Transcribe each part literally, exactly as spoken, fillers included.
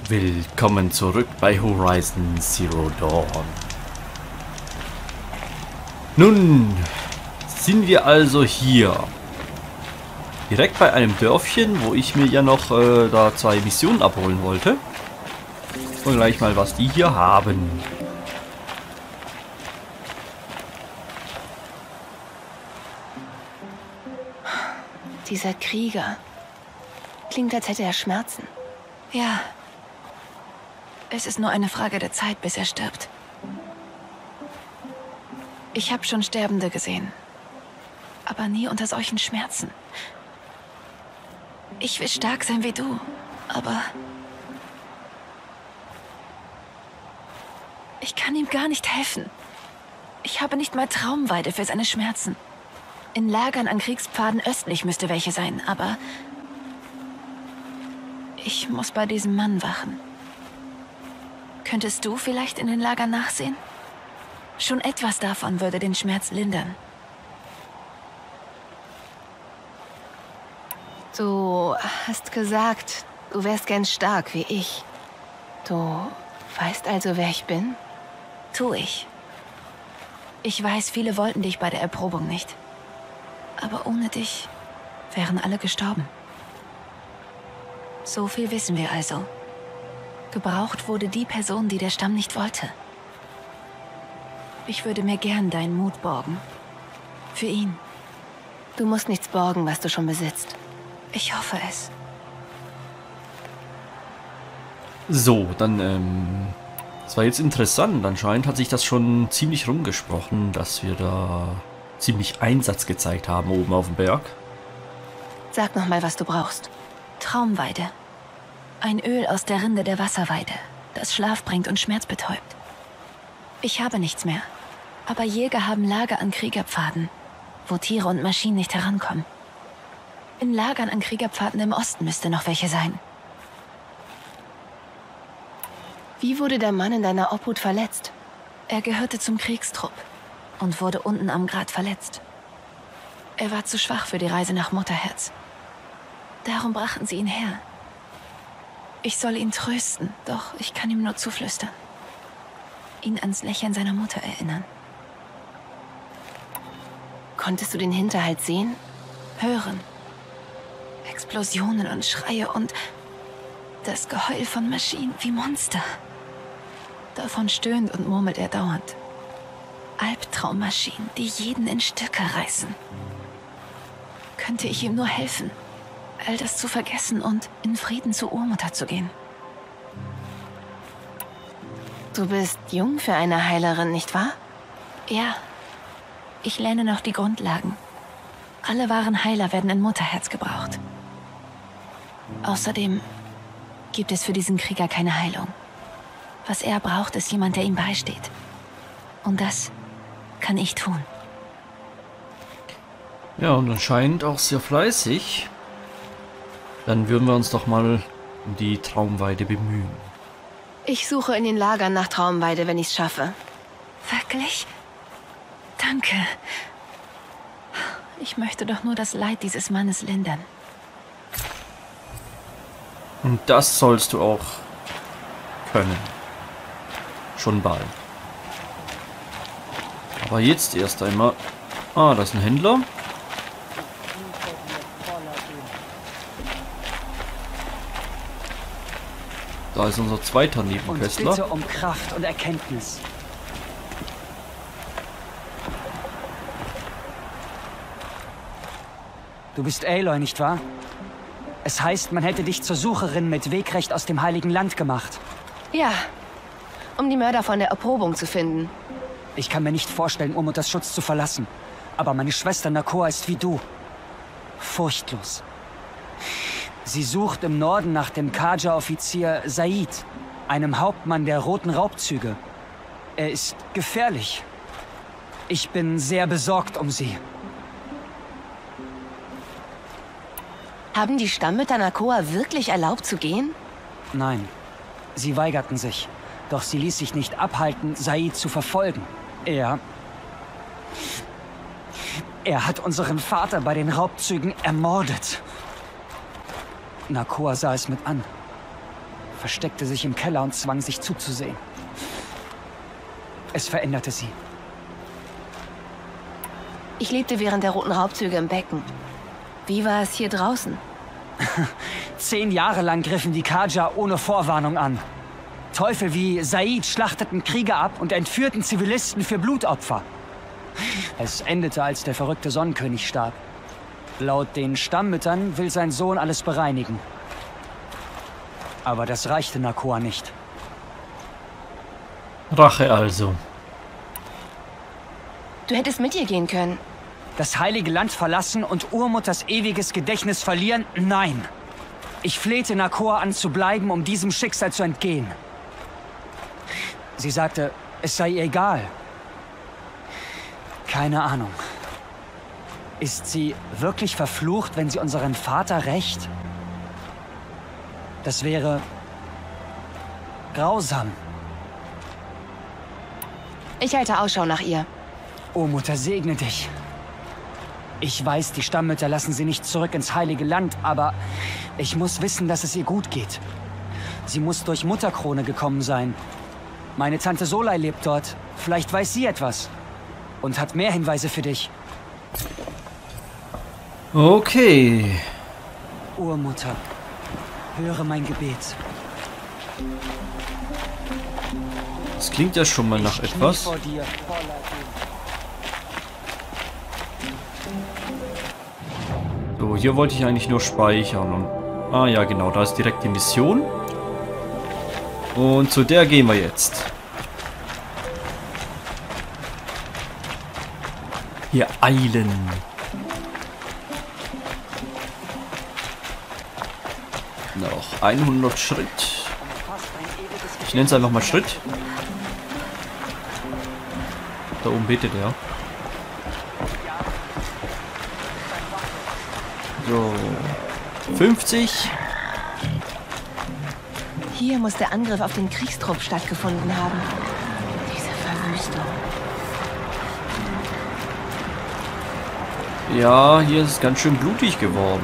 Willkommen zurück bei Horizon Zero Dawn. Nun sind wir also hier. Direkt bei einem Dörfchen, wo ich mir ja noch äh, da zwei Missionen abholen wollte. Und gleich mal, was die hier haben. Dieser Krieger. Klingt, als hätte er Schmerzen. Ja. Es ist nur eine Frage der Zeit, bis er stirbt. Ich habe schon Sterbende gesehen. Aber nie unter solchen Schmerzen. Ich will stark sein wie du, aber... ich kann ihm gar nicht helfen. Ich habe nicht mal Traumweide für seine Schmerzen. In Lagern an Kriegspfaden östlich müsste welche sein, aber... ich muss bei diesem Mann wachen. Könntest du vielleicht in den Lagern nachsehen? Schon etwas davon würde den Schmerz lindern. Du hast gesagt, du wärst gern stark wie ich. Du weißt also, wer ich bin? Tu ich. Ich weiß, viele wollten dich bei der Erprobung nicht. Aber ohne dich wären alle gestorben. So viel wissen wir also. Gebraucht wurde die Person, die der Stamm nicht wollte. Ich würde mir gern deinen Mut borgen. Für ihn. Du musst nichts borgen, was du schon besitzt. Ich hoffe es. So, dann, ähm... das war jetzt interessant. Anscheinend hat sich das schon ziemlich rumgesprochen, dass wir da ziemlich Einsatz gezeigt haben oben auf dem Berg. Sag noch mal, was du brauchst. Traumweide. Ein Öl aus der Rinde der Wasserweide, das Schlaf bringt und Schmerz betäubt. Ich habe nichts mehr, aber Jäger haben Lager an Kriegerpfaden, wo Tiere und Maschinen nicht herankommen. In Lagern an Kriegerpfaden im Osten müsste noch welche sein. Wie wurde der Mann in deiner Obhut verletzt? Er gehörte zum Kriegstrupp und wurde unten am Grat verletzt. Er war zu schwach für die Reise nach Mutterherz. Darum brachten sie ihn her. Ich soll ihn trösten, doch ich kann ihm nur zuflüstern. Ihn ans Lächeln seiner Mutter erinnern. Konntest du den Hinterhalt sehen? Hören. Explosionen und Schreie und das Geheul von Maschinen wie Monster. Davon stöhnt und murmelt er dauernd. Albtraummaschinen, die jeden in Stücke reißen. Könnte ich ihm nur helfen, all das zu vergessen und in Frieden zur Urmutter zu gehen. Du bist jung für eine Heilerin, nicht wahr? Ja. Ich lerne noch die Grundlagen. Alle wahren Heiler werden in Mutterherz gebraucht. Außerdem gibt es für diesen Krieger keine Heilung. Was er braucht, ist jemand, der ihm beisteht. Und das kann ich tun. Ja, und anscheinend auch sehr fleißig. Dann würden wir uns doch mal um die Traumweide bemühen. Ich suche in den Lagern nach Traumweide, wenn ich's schaffe. Wirklich? Danke. Ich möchte doch nur das Leid dieses Mannes lindern. Und das sollst du auch können. Schon bald. Aber jetzt erst einmal... Ah, das ist ein Händler. Da ist unser zweiter Nebenquestler. Und bitte um Kraft und Erkenntnis. Du bist Aloy, nicht wahr? Es heißt, man hätte dich zur Sucherin mit Wegrecht aus dem Heiligen Land gemacht. Ja, um die Mörder von der Erprobung zu finden. Ich kann mir nicht vorstellen, Urmutters Schutz zu verlassen. Aber meine Schwester Nakoa ist wie du. Furchtlos. Sie sucht im Norden nach dem Kaja-Offizier Said, einem Hauptmann der Roten Raubzüge. Er ist gefährlich. Ich bin sehr besorgt um sie. Haben die Stammmütter Nakoa wirklich erlaubt zu gehen? Nein, sie weigerten sich. Doch sie ließ sich nicht abhalten, Said zu verfolgen. Er... Er hat unseren Vater bei den Raubzügen ermordet. Nakoa sah es mit an. versteckte sich im Keller und zwang sich zuzusehen. Es veränderte sie. Ich lebte während der roten Raubzüge im Becken. Wie war es hier draußen? Zehn Jahre lang griffen die Carja ohne Vorwarnung an. Teufel wie Said schlachteten Krieger ab und entführten Zivilisten für Blutopfer. Es endete, als der verrückte Sonnenkönig starb. Laut den Stammmüttern will sein Sohn alles bereinigen. Aber das reichte Nakoa nicht. Rache also. Du hättest mit ihr gehen können. Das heilige Land verlassen und Urmutters ewiges Gedächtnis verlieren? Nein. Ich flehte Nakoa an zu bleiben, um diesem Schicksal zu entgehen. Sie sagte, es sei ihr egal. Keine Ahnung. Ist sie wirklich verflucht, wenn sie unseren Vater rächt? Das wäre grausam. Ich halte Ausschau nach ihr. O Mutter, segne dich. Ich weiß, die Stammmütter lassen sie nicht zurück ins heilige Land, aber ich muss wissen, dass es ihr gut geht. Sie muss durch Mutterkrone gekommen sein. Meine Tante Solai lebt dort. Vielleicht weiß sie etwas. Und hat mehr Hinweise für dich. Okay. Urmutter, höre mein Gebet. Das klingt ja schon mal nach etwas. Vor dir. So, hier wollte ich eigentlich nur speichern. Und, ah ja, genau, da ist direkt die Mission. Und zu der gehen wir jetzt. Hier eilen. Noch hundert Schritt. Ich nenne es einfach mal Schritt. Da oben betet er. So. fünfzig. Hier muss der Angriff auf den Kriegstrupp stattgefunden haben. Diese Verwüstung. Ja, hier ist es ganz schön blutig geworden.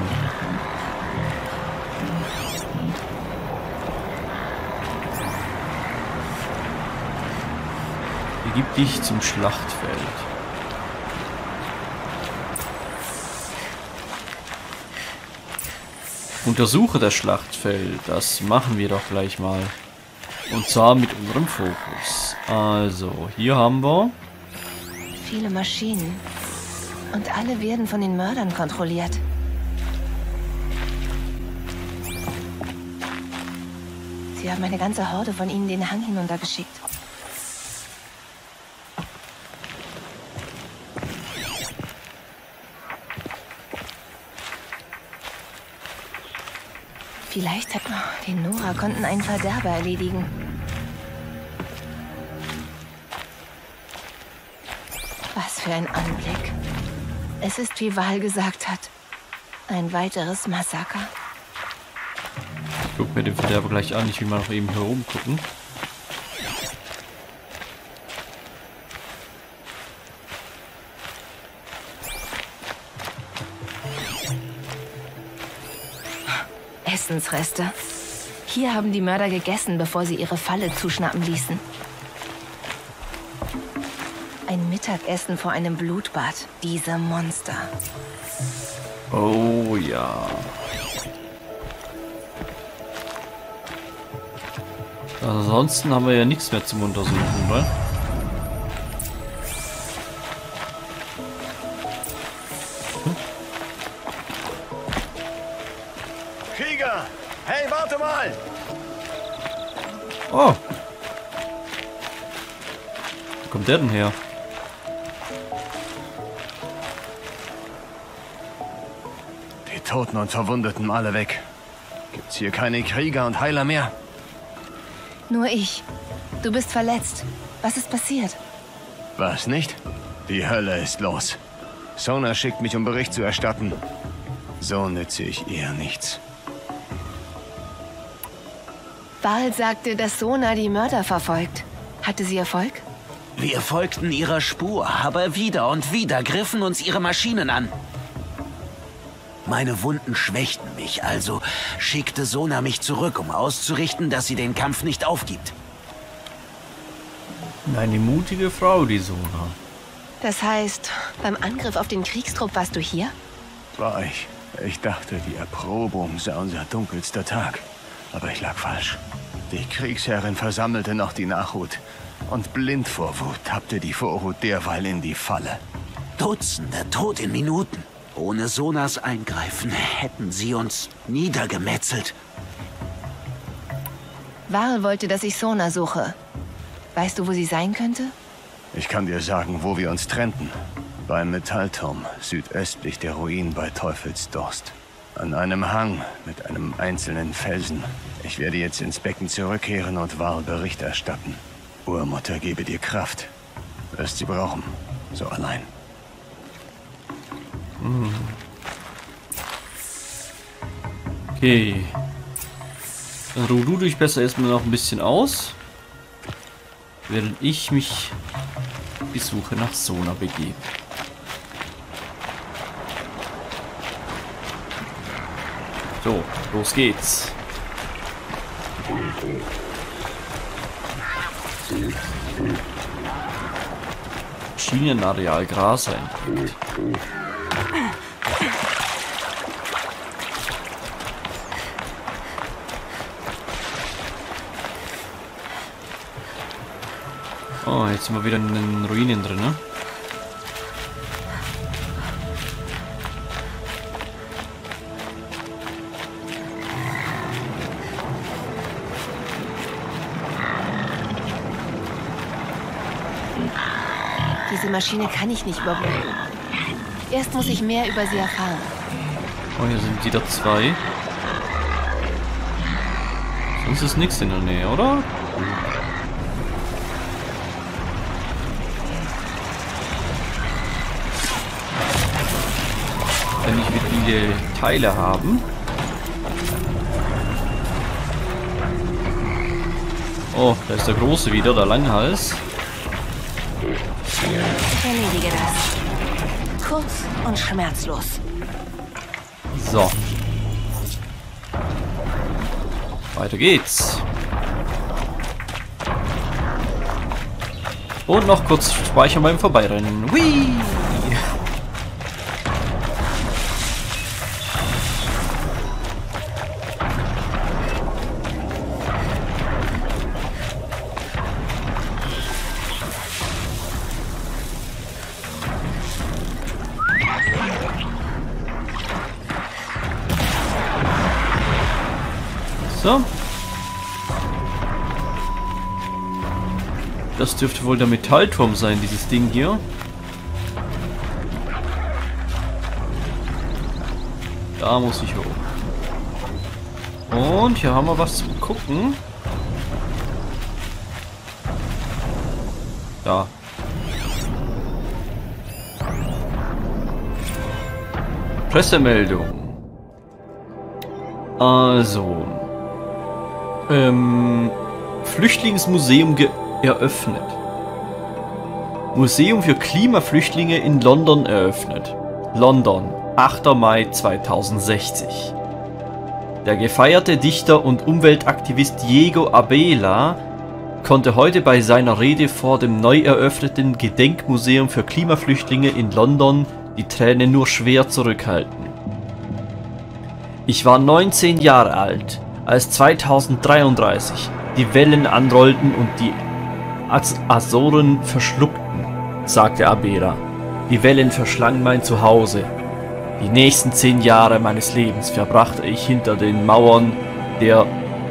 Begib dich zum Schlachtfeld. Untersuche das Schlachtfeld. Das machen wir doch gleich mal. Und zwar mit unserem Fokus. Also, hier haben wir... Viele Maschinen. Und alle werden von den Mördern kontrolliert. Sie haben eine ganze Horde von ihnen den Hang hinuntergeschickt. Vielleicht hat die Nora konnten einen Verderber erledigen. Was für ein Anblick. Es ist, wie Val gesagt hat, ein weiteres Massaker. Ich guck mir den Verderber gleich an. Ich will mal noch eben herumgucken. Essensreste. Hier haben die Mörder gegessen, bevor sie ihre Falle zuschnappen ließen. Ein Mittagessen vor einem Blutbad. Diese Monster. Oh ja. Ansonsten haben wir ja nichts mehr zum Untersuchen, oder? Hm? Krieger! Hey, warte mal! Oh! Wo kommt der denn her? Die Toten und Verwundeten alle weg. Gibt's hier keine Krieger und Heiler mehr? Nur ich. Du bist verletzt. Was ist passiert? Was nicht? Die Hölle ist los. Sona schickt mich, um Bericht zu erstatten. So nütze ich ihr nichts. Val sagte, dass Sona die Mörder verfolgt. Hatte sie Erfolg? Wir folgten ihrer Spur, aber wieder und wieder griffen uns ihre Maschinen an. Meine Wunden schwächten mich, also schickte Sona mich zurück, um auszurichten, dass sie den Kampf nicht aufgibt. Eine mutige Frau, die Sona. Das heißt, beim Angriff auf den Kriegstrupp warst du hier? War ich. Ich dachte, die Erprobung sei unser dunkelster Tag. Aber ich lag falsch. Die Kriegsherrin versammelte noch die Nachhut. Und blind vor Wut tappte die Vorhut derweil in die Falle. Dutzende tot in Minuten. Ohne Sonas Eingreifen hätten sie uns niedergemetzelt. Varl wollte, dass ich Sona suche. Weißt du, wo sie sein könnte? Ich kann dir sagen, wo wir uns trennten. Beim Metallturm, südöstlich der Ruinen bei Teufelsdorst. An einem Hang mit einem einzelnen Felsen. Ich werde jetzt ins Becken zurückkehren und Varl Bericht erstatten. Urmutter gebe dir Kraft. Wirst sie brauchen. So allein. Hm. Okay. Dann ruh du dich besser erstmal noch ein bisschen aus. Während ich mich die Suche nach Sona begebe. So, los geht's. Schienenareal Gras entdeckt. Oh, jetzt sind wir wieder in den Ruinen drin, ne? Diese Maschine kann ich nicht überbrücken. Erst muss ich mehr über sie erfahren. Oh, hier sind wieder zwei. Sonst ist nichts in der Nähe, oder? Wenn ich viele Teile haben. Oh, da ist der Große wieder, der Langhals. Ich erledige das. Kurz und schmerzlos. So. Weiter geht's. Und noch kurz speichern beim Vorbeirennen. Whee! So. Das dürfte wohl der Metallturm sein, dieses Ding hier. Da muss ich hoch. Und hier haben wir was zum Gucken. Da. Pressemeldung. Also. Ähm, Flüchtlingsmuseum eröffnet. Museum für Klimaflüchtlinge in London eröffnet. London, achter Mai zweitausendsechzig. Der gefeierte Dichter und Umweltaktivist Diego Abela konnte heute bei seiner Rede vor dem neu eröffneten Gedenkmuseum für Klimaflüchtlinge in London die Tränen nur schwer zurückhalten. Ich war neunzehn Jahre alt, als zweitausenddreiunddreißig die Wellen anrollten und die Az Azoren verschluckten, sagte Abela. Die Wellen verschlangen mein Zuhause. Die nächsten zehn Jahre meines Lebens verbrachte ich hinter den Mauern der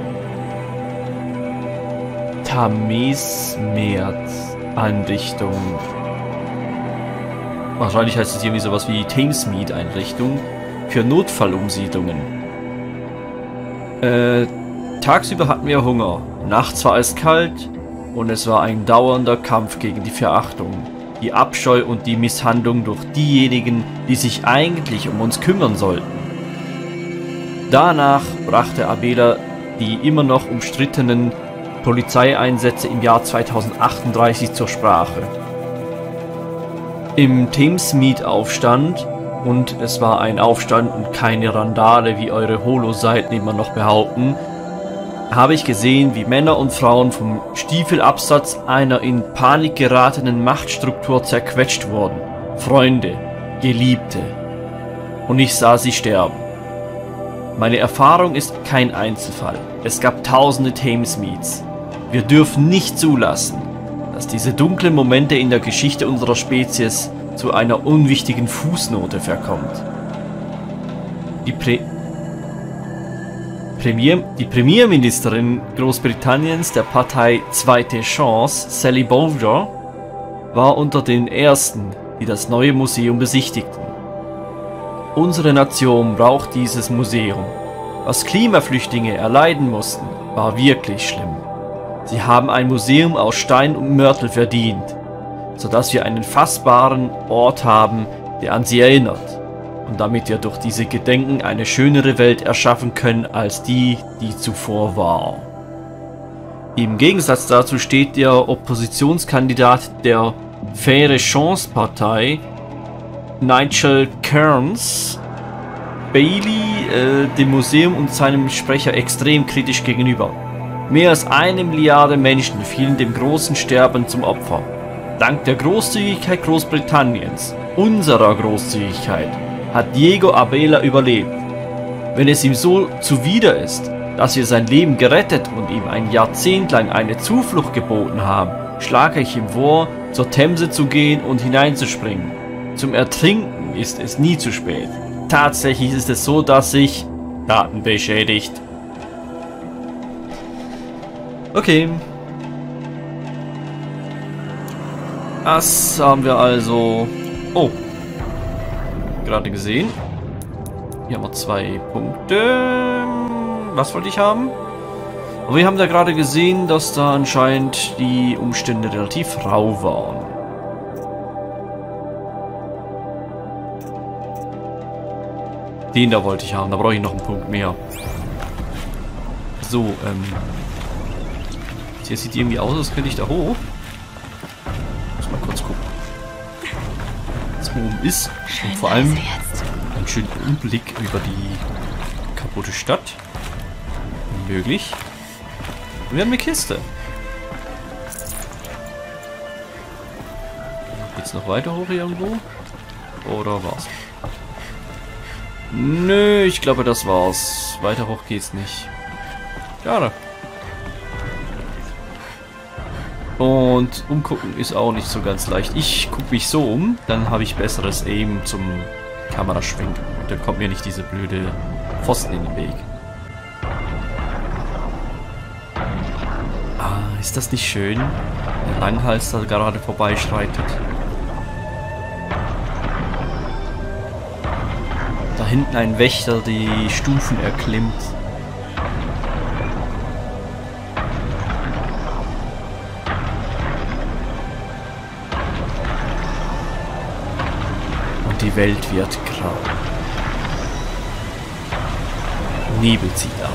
Thamesmead-Einrichtung. Wahrscheinlich heißt es irgendwie sowas wie Thamesmead-Einrichtung für Notfallumsiedlungen. Äh, tagsüber hatten wir Hunger, nachts war es kalt und es war ein dauernder Kampf gegen die Verachtung, die Abscheu und die Misshandlung durch diejenigen, die sich eigentlich um uns kümmern sollten. Danach brachte Abela die immer noch umstrittenen Polizeieinsätze im Jahr zweitausendachtunddreißig zur Sprache. Im Thamesmead-Aufstand und es war ein Aufstand und keine Randale, wie eure Holo-Seiten immer noch behaupten, habe ich gesehen, wie Männer und Frauen vom Stiefelabsatz einer in Panik geratenen Machtstruktur zerquetscht wurden. Freunde, Geliebte. Und ich sah sie sterben. Meine Erfahrung ist kein Einzelfall. Es gab tausende Thamesmeads. Wir dürfen nicht zulassen, dass diese dunklen Momente in der Geschichte unserer Spezies zu einer unwichtigen Fußnote verkommt. Die, Pre Premier die Premierministerin Großbritanniens der Partei Zweite Chance, Sally Bowyer, war unter den ersten, die das neue Museum besichtigten. Unsere Nation braucht dieses Museum. Was Klimaflüchtlinge erleiden mussten, war wirklich schlimm. Sie haben ein Museum aus Stein und Mörtel verdient, sodass wir einen fassbaren Ort haben, der an sie erinnert. Und damit wir durch diese Gedenken eine schönere Welt erschaffen können als die, die zuvor war. Im Gegensatz dazu steht der Oppositionskandidat der Faire Chance Partei, Nigel Cairns Bailey, äh, dem Museum und seinem Sprecher extrem kritisch gegenüber. Mehr als eine Milliarde Menschen fielen dem großen Sterben zum Opfer. Dank der Großzügigkeit Großbritanniens, unserer Großzügigkeit, hat Diego Abela überlebt. Wenn es ihm so zuwider ist, dass wir sein Leben gerettet und ihm ein Jahrzehnt lang eine Zuflucht geboten haben, schlage ich ihm vor, zur Themse zu gehen und hineinzuspringen. Zum Ertrinken ist es nie zu spät. Tatsächlich ist es so, dass sich Daten beschädigt. Okay. Das haben wir also... Oh. Gerade gesehen. Hier haben wir zwei Punkte. Was wollte ich haben? Aber wir haben da gerade gesehen, dass da anscheinend die Umstände relativ rau waren. Den da wollte ich haben. Da brauche ich noch einen Punkt mehr. So, ähm... hier sieht irgendwie aus, als könnte ich da hoch. Muss mal kurz gucken. Was oben ist. Schön, und vor allem jetzt. einen schönen Umblick über die kaputte Stadt. Möglich. Und wir haben eine Kiste. Geht's noch weiter hoch hier irgendwo? Oder war's? Nö, ich glaube, das war's. Weiter hoch geht's nicht. Schade. Und umgucken ist auch nicht so ganz leicht. Ich gucke mich so um, dann habe ich besseres Aim zum Kameraschwenken. Und dann kommt mir nicht diese blöde Pfosten in den Weg. Ah, ist das nicht schön? Der Langhals da gerade vorbeischreitet. Da hinten ein Wächter die Stufen erklimmt. Und die Welt wird grau. Nebel zieht auf.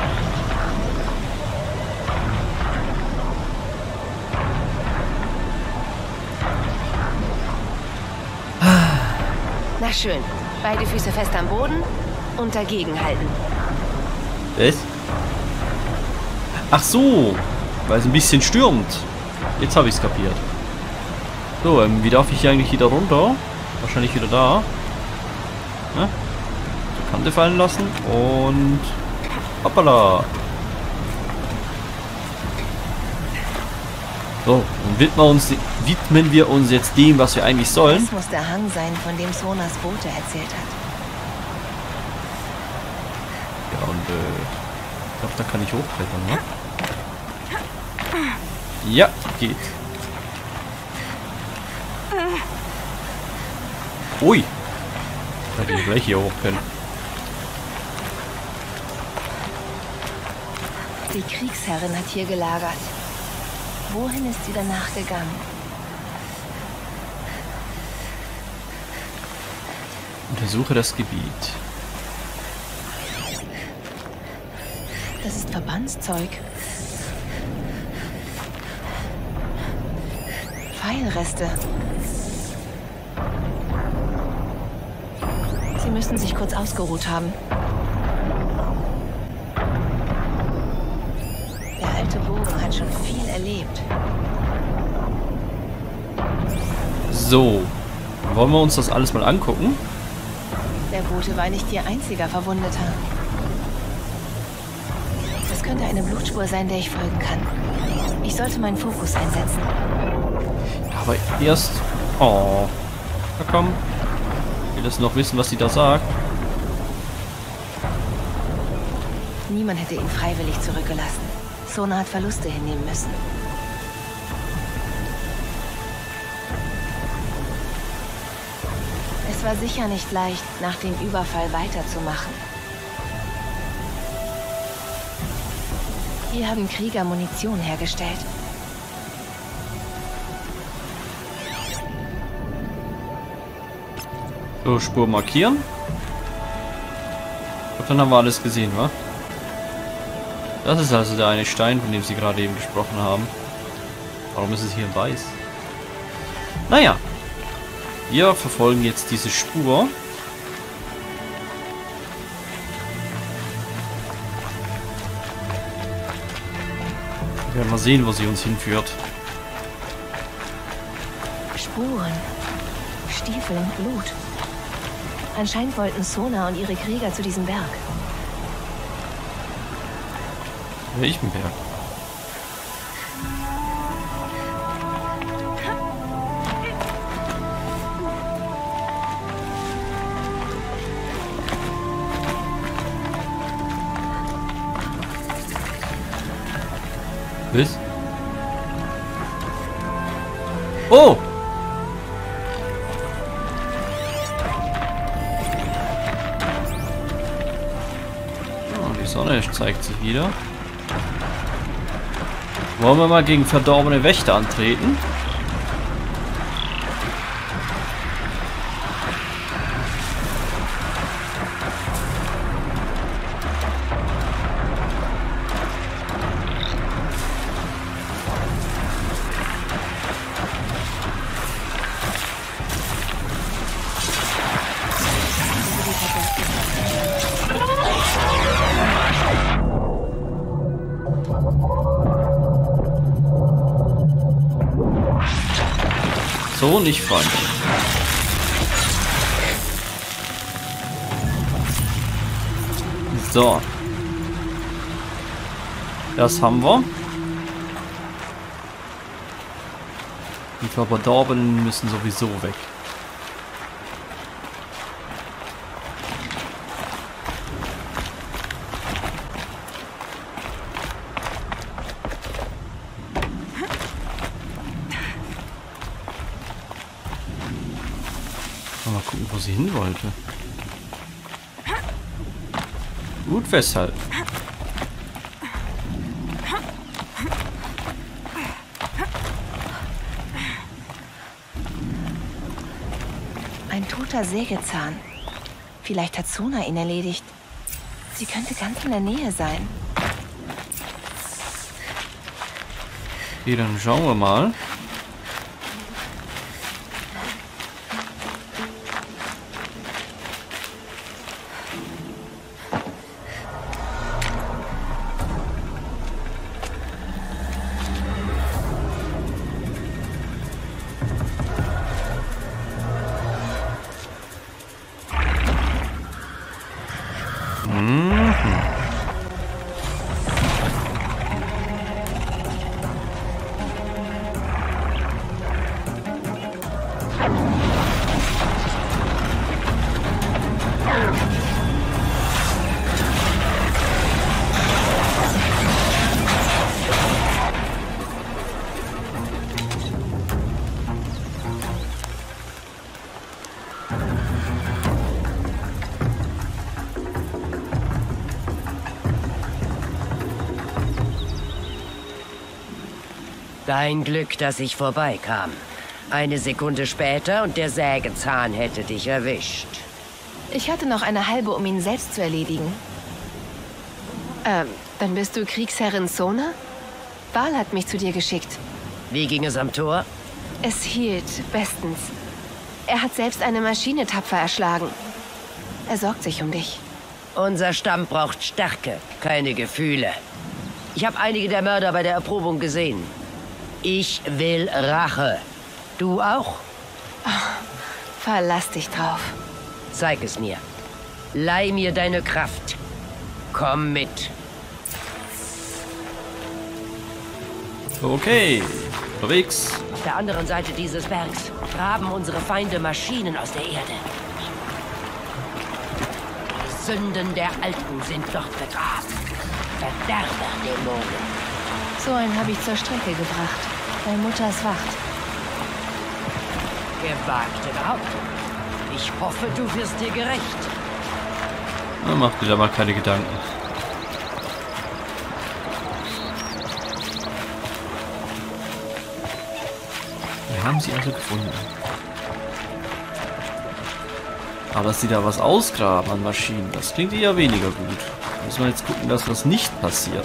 Na schön. Beide Füße fest am Boden und dagegen halten. Was? Ach so, weil es ein bisschen stürmt. Jetzt habe ich es kapiert. So, ähm, wie darf ich hier eigentlich wieder runter? Wahrscheinlich wieder da. Ja? Zur Kante fallen lassen und... Hoppala. So, und widmen wir, uns, widmen wir uns jetzt dem, was wir eigentlich sollen. Das muss der Hang sein, von dem Sonas Bote erzählt hat. Ja, und äh, ich glaube, da kann ich hochklettern, ne? Ja, geht. Ui. Da hätte ich gleich hier hoch können. Die Kriegsherrin hat hier gelagert. Wohin ist sie danach gegangen? Untersuche das Gebiet. Das ist Verbandszeug. Sie müssen sich kurz ausgeruht haben. Der alte Bogen hat schon viel erlebt. So. Wollen wir uns das alles mal angucken? Der Bote war nicht Ihr einziger Verwundeter. Das könnte eine Blutspur sein, der ich folgen kann. Ich sollte meinen Fokus einsetzen. Aber erst... Oh. Na komm. Ich will das noch wissen, was sie da sagt. Niemand hätte ihn freiwillig zurückgelassen. Sona hat Verluste hinnehmen müssen. Es war sicher nicht leicht, nach dem Überfall weiterzumachen. Hier haben Krieger Munition hergestellt. So, Spur markieren. Und dann haben wir alles gesehen, wa? Das ist also der eine Stein, von dem sie gerade eben gesprochen haben. Warum ist es hier in weiß? Naja. Wir verfolgen jetzt diese Spur. Wir werden mal sehen, wo sie uns hinführt. Spuren. Stiefel und Blut. Anscheinend wollten Sona und ihre Krieger zu diesem Berg. Welchen Berg? Was? Oh! Oh, die Sonne zeigt sich wieder. Wollen wir mal gegen verdorbene Wächter antreten? So nicht, Freunde. So. Das haben wir. Die Verdorbenen müssen sowieso weg. Mal gucken, wo sie hin wollte. Gut festhalten. Ein toter Sägezahn. Vielleicht hat Sona ihn erledigt. Sie könnte ganz in der Nähe sein. Okay, dann schauen wir mal. Dein Glück, dass ich vorbeikam. Eine Sekunde später und der Sägezahn hätte dich erwischt. Ich hatte noch eine halbe, um ihn selbst zu erledigen. Ähm, dann bist du Kriegsherrin Sona? Baal hat mich zu dir geschickt. Wie ging es am Tor? Es hielt bestens. Er hat selbst eine Maschine tapfer erschlagen. Er sorgt sich um dich. Unser Stamm braucht Stärke, keine Gefühle. Ich habe einige der Mörder bei der Erprobung gesehen. Ich will Rache. Du auch? Verlass dich drauf. Zeig es mir. Leih mir deine Kraft. Komm mit. Okay, unterwegs. Auf der anderen Seite dieses Bergs graben unsere Feinde Maschinen aus der Erde. Die Sünden der Alten sind dort begraben. Verderberdämonen. So einen habe ich zur Strecke gebracht. Deine Mutter ist wacht. Gewagte Behauptung. Ich hoffe, du wirst dir gerecht. Na, mach dir da mal keine Gedanken. Wir haben sie also gefunden. Aber dass sie da was ausgraben an Maschinen, das klingt eher weniger gut. Da müssen wir jetzt gucken, dass das nicht passiert.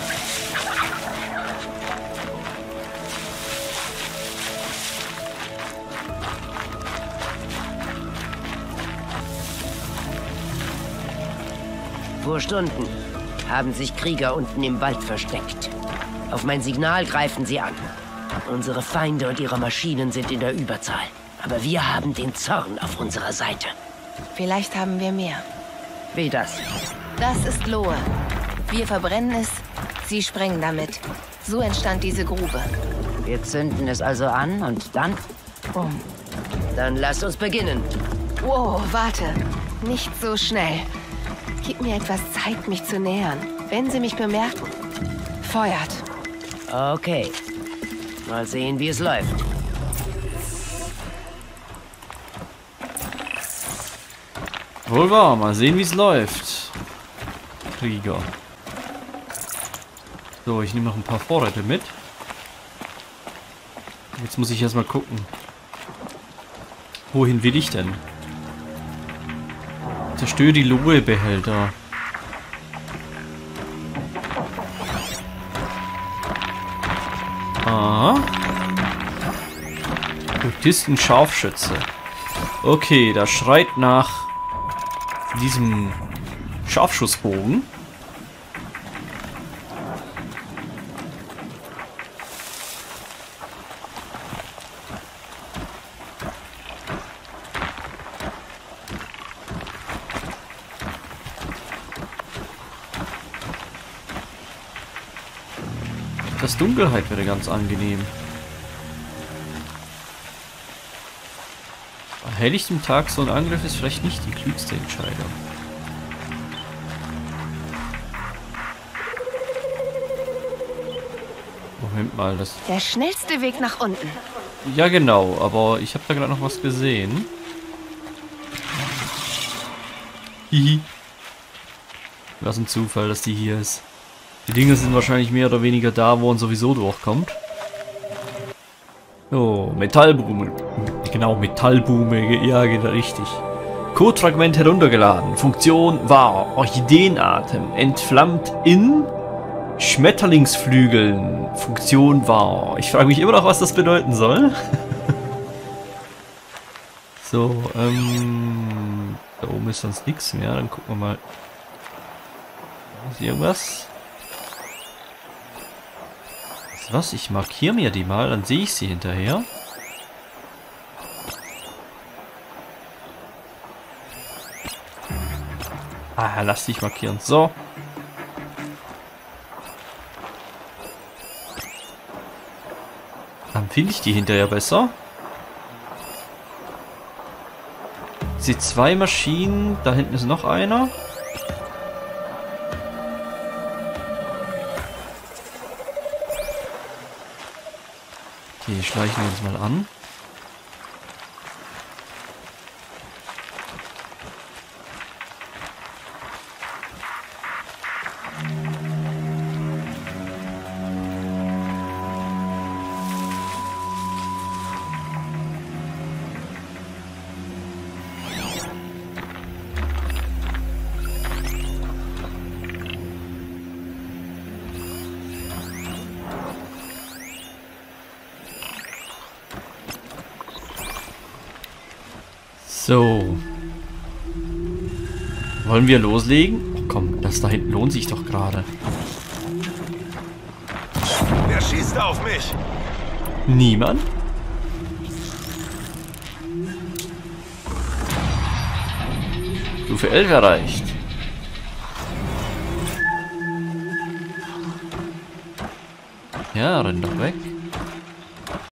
Vor Stunden haben sich Krieger unten im Wald versteckt. Auf mein Signal greifen sie an. Unsere Feinde und ihre Maschinen sind in der Überzahl. Aber wir haben den Zorn auf unserer Seite. Vielleicht haben wir mehr. Wie das? Das ist Lohe. Wir verbrennen es, sie sprengen damit. So entstand diese Grube. Wir zünden es also an und dann? Um. Dann lasst uns beginnen. Wow, warte. Nicht so schnell. Gib mir etwas Zeit, mich zu nähern. Wenn sie mich bemerken, feuert. Okay. Mal sehen, wie es läuft. Wohl wahr, mal sehen, wie es läuft. Krieger. So, ich nehme noch ein paar Vorräte mit. Jetzt muss ich erstmal gucken. Wohin will ich denn? Zerstöre die Lohe-Behälter. Aha. Kultisten Scharfschütze. Okay, das schreit nach diesem Scharfschussbogen. Das Dunkelheit wäre ganz angenehm. Bei helllichtem Tag so ein Angriff ist vielleicht nicht die klügste Entscheidung. Moment mal, das... Der schnellste Weg nach unten. Ja genau, aber ich habe da gerade noch was gesehen. Hihi. Was ein Zufall, dass die hier ist. Die Dinge sind wahrscheinlich mehr oder weniger da, wo man sowieso durchkommt. Oh, Metallblume. Genau, Metallblume. Ja, geht richtig. Codefragment heruntergeladen. Funktion war Orchideenatem. Entflammt in Schmetterlingsflügeln. Funktion war. Ich frage mich immer noch, was das bedeuten soll. So, ähm... da oben ist sonst nichts mehr. Dann gucken wir mal. Ist hier irgendwas? Was? Ich markiere mir die mal, dann sehe ich sie hinterher. Ah, lass dich markieren. So. Dann finde ich die hinterher besser. Ich sehe zwei Maschinen. Da hinten ist noch einer. Okay, schleichen wir uns mal an. So. Wollen wir loslegen? Oh, komm, das da hinten lohnt sich doch gerade. Wer schießt auf mich? Niemand? Stufe elf erreicht. Ja, renn doch weg.